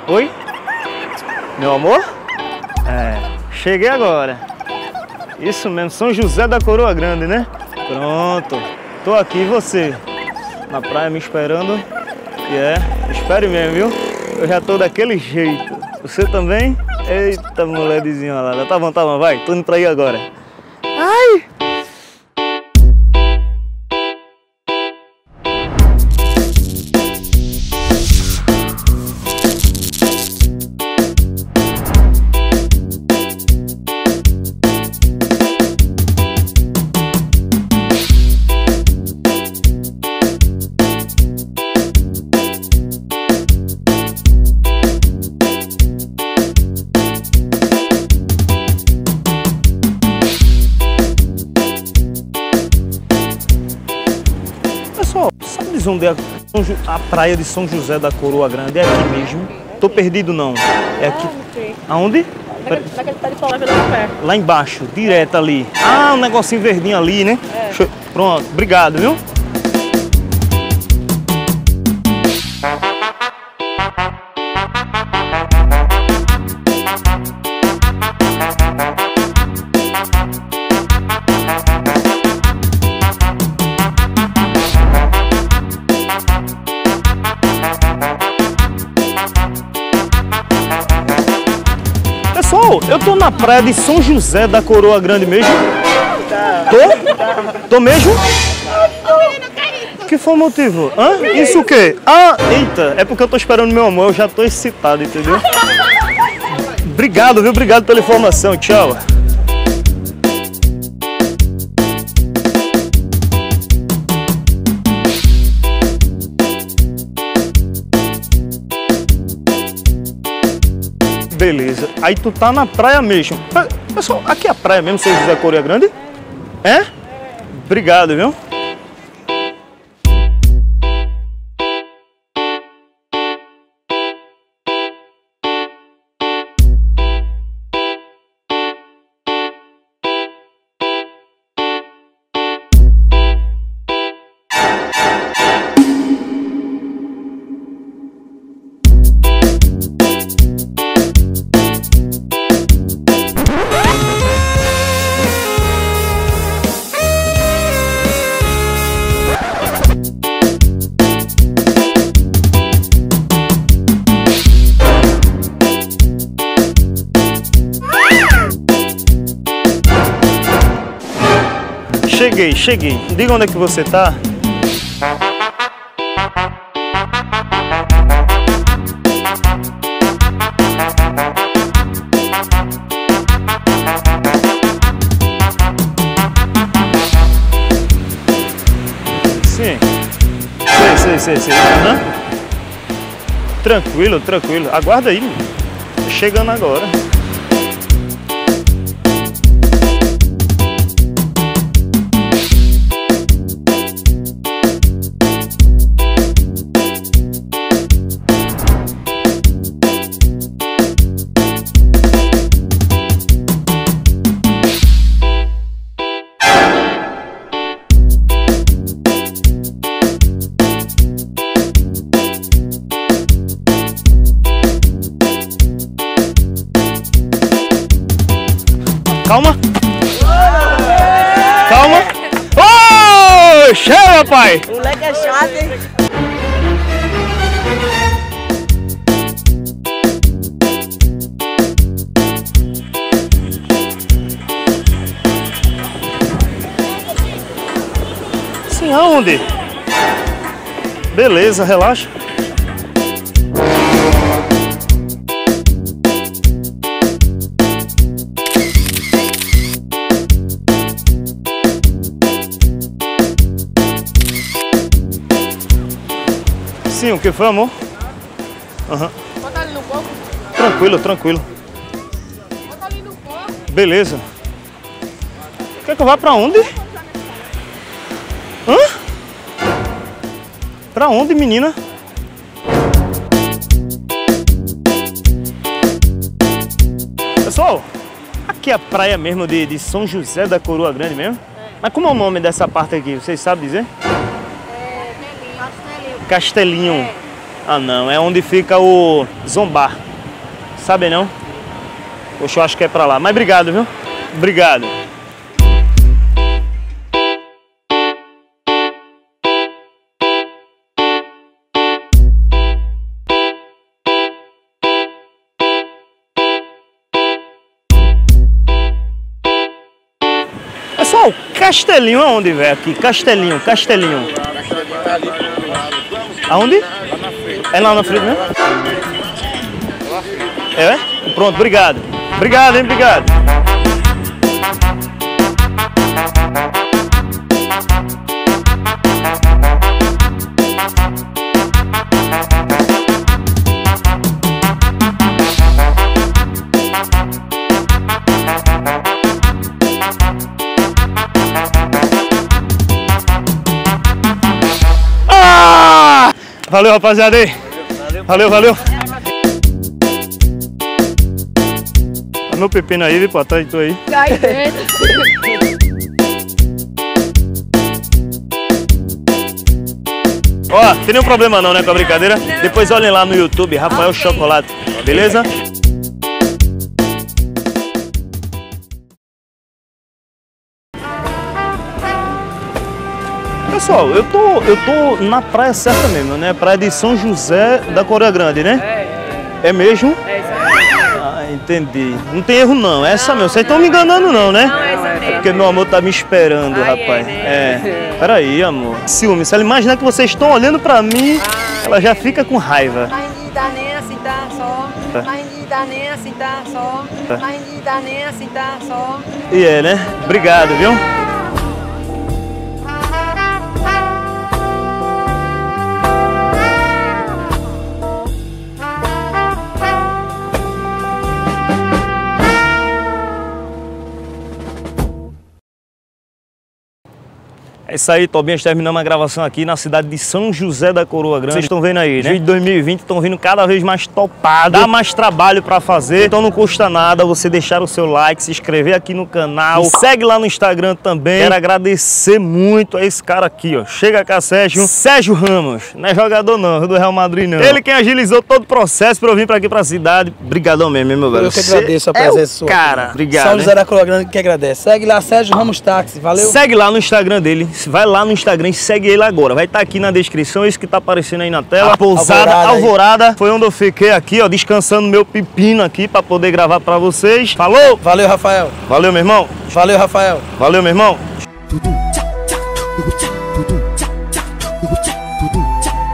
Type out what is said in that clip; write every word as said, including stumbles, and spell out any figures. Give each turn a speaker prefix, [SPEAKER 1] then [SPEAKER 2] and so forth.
[SPEAKER 1] Oi? Meu amor? É, cheguei agora. Isso mesmo, São José da Coroa Grande, né? Pronto, tô aqui, e você? Na praia me esperando? E é, espere mesmo, viu? Eu já tô daquele jeito. Você também? Eita, moledezinha lá. Tá bom, tá bom, vai, tô indo pra aí agora. Ai! Sabe onde é a praia de São José da Coroa Grande? É aqui mesmo? Tô perdido não. É aqui. Aonde?
[SPEAKER 2] Naquele pé de pau lá pelo pé.
[SPEAKER 1] Lá embaixo, direto ali. Ah, um negocinho verdinho ali, né? É. Deixa eu... Pronto, obrigado, viu? Pessoal, eu tô na praia de São José da Coroa Grande mesmo? Tá. Tô? Tá. Tô mesmo? Que foi o motivo? Hã? Isso o quê? Ah, eita, é porque eu tô esperando meu amor, eu já tô excitado, entendeu? Obrigado, viu? Obrigado pela informação, tchau. Beleza, aí tu tá na praia mesmo. Pessoal, aqui é a praia mesmo, São José da Coroa Grande? É? Obrigado, viu? Cheguei, cheguei. Diga onde é que você tá. Sim. Sei, sei, sei, sei. Uhum. Tranquilo, tranquilo. Aguarda aí, meu. Tô chegando agora. Calma. Calma. Ô, oh, chega, pai.
[SPEAKER 2] O moleque é chato, hein?
[SPEAKER 1] Sim, aonde? Beleza, relaxa. Sim, o que foi, amor? Aham. Uhum.
[SPEAKER 2] Bota ali no coco.
[SPEAKER 1] Tranquilo, tranquilo.
[SPEAKER 2] Bota ali no coco.
[SPEAKER 1] Beleza. Quer que eu vá pra onde? Hã? Pra onde, menina? Pessoal, aqui é a praia mesmo de, de São José da Coroa Grande mesmo? É. Mas como é o nome dessa parte aqui? Vocês sabem dizer?
[SPEAKER 2] É, Castelinho.
[SPEAKER 1] Castelinho.
[SPEAKER 2] É.
[SPEAKER 1] Ah não, é onde fica o Zombar. Sabe não? Poxa, eu acho que é pra lá. Mas obrigado, viu? Obrigado. Pessoal, Castelinho aonde, velho? Aqui, Castelinho, Castelinho. Aonde? É lá na frente, né? É? Pronto, obrigado. Obrigado, hein? Obrigado. Ah! Valeu, rapaziada aí. Valeu, valeu. Olha meu pepino aí, viu, pô, tá aí, tu aí.
[SPEAKER 2] Cai dentro.
[SPEAKER 1] Ó, tem nenhum problema não, né, com a brincadeira? Depois olhem lá no YouTube, Rafael Chocolate, beleza? Pessoal, eu tô, eu tô na praia certa mesmo, né? Praia de São José da Coroa Grande, né? É. É mesmo?
[SPEAKER 2] É isso aí.
[SPEAKER 1] Ah, entendi. Não tem erro não, é essa mesmo. Vocês estão me enganando não, né?
[SPEAKER 2] Não, é essa mesmo.
[SPEAKER 1] Porque meu amor tá me esperando,
[SPEAKER 2] Ai,
[SPEAKER 1] rapaz.
[SPEAKER 2] é, né?
[SPEAKER 1] É. Peraí, amor. Ciúme, se ela imaginar que vocês estão olhando pra mim,
[SPEAKER 2] Ai,
[SPEAKER 1] ela já
[SPEAKER 2] é.
[SPEAKER 1] fica com raiva.
[SPEAKER 2] Mas não dá nem assim, tá? Só.
[SPEAKER 1] Tá.
[SPEAKER 2] Mas não dá nem assim, tá? Só.
[SPEAKER 1] Tá.
[SPEAKER 2] Mas não dá nem assim, tá? Só.
[SPEAKER 1] E é, né? Obrigado, viu? É isso aí, Tobinhas, terminamos a gravação aqui na cidade de São José da Coroa Grande. Vocês estão vendo aí, né? Os vídeos de dois mil e vinte estão vindo cada vez mais topados. Dá mais trabalho pra fazer, então não custa nada você deixar o seu like, se inscrever aqui no canal. Me segue lá no Instagram também. Quero agradecer muito a esse cara aqui, ó. Chega cá, Sérgio. Sérgio Ramos. Não é jogador não, do Real Madrid não. Ele quem agilizou todo o processo pra eu vir pra aqui pra cidade. Obrigadão mesmo, meu velho.
[SPEAKER 3] Eu que agradeço a
[SPEAKER 1] Cê
[SPEAKER 3] presença
[SPEAKER 1] é o
[SPEAKER 3] sua.
[SPEAKER 1] cara. Obrigado.
[SPEAKER 3] São
[SPEAKER 1] hein?
[SPEAKER 3] José da Coroa Grande que agradece. Segue lá, Sérgio Ramos Táxi. Valeu.
[SPEAKER 1] Segue lá no Instagram dele, vai lá no Instagram e segue ele agora. Vai estar aqui na descrição, isso que tá aparecendo aí na tela. A pousada
[SPEAKER 3] Alvorada,
[SPEAKER 1] Alvorada, foi onde eu fiquei aqui, ó, descansando meu pepino aqui pra poder gravar pra vocês. Falou!
[SPEAKER 3] Valeu, Rafael.
[SPEAKER 1] Valeu, meu irmão.
[SPEAKER 3] Valeu, Rafael.
[SPEAKER 1] Valeu, meu irmão.
[SPEAKER 4] Tudum, tchá, tchá, tudum, tchá, tudum, tchá, tchá, tudum, tchá, tudum, tchá.